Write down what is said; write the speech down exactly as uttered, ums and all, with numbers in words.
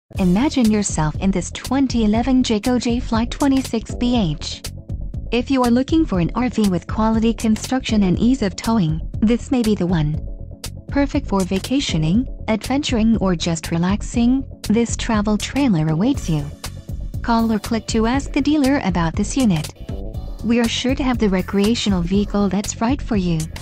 Imagine yourself in this twenty eleven Jayco J-Fly twenty-six B H. If you are looking for an R V with quality construction and ease of towing, this may be the one. Perfect for vacationing, adventuring, or just relaxing, this travel trailer awaits you. Call or click to ask the dealer about this unit. We are sure to have the recreational vehicle that's right for you.